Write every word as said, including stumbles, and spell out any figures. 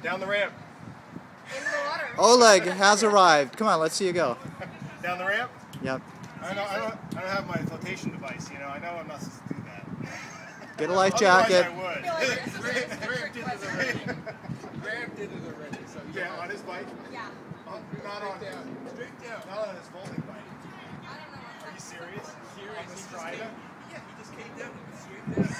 Down the ramp. Into the water. Oleg has arrived. Come on, let's see you go. Down the ramp? Yep. I don't, I don't, I don't have my flotation device, you know. I know I'm not supposed to do that. Get a life jacket. I would. Graham did it already. Graham did it already. So yeah, on his bike? Yeah. Oh, not on down. Straight down. Not on his folding bike. I don't know. Are you serious? Serious. On the He just Strida? came- Yeah, he just came down and straight down.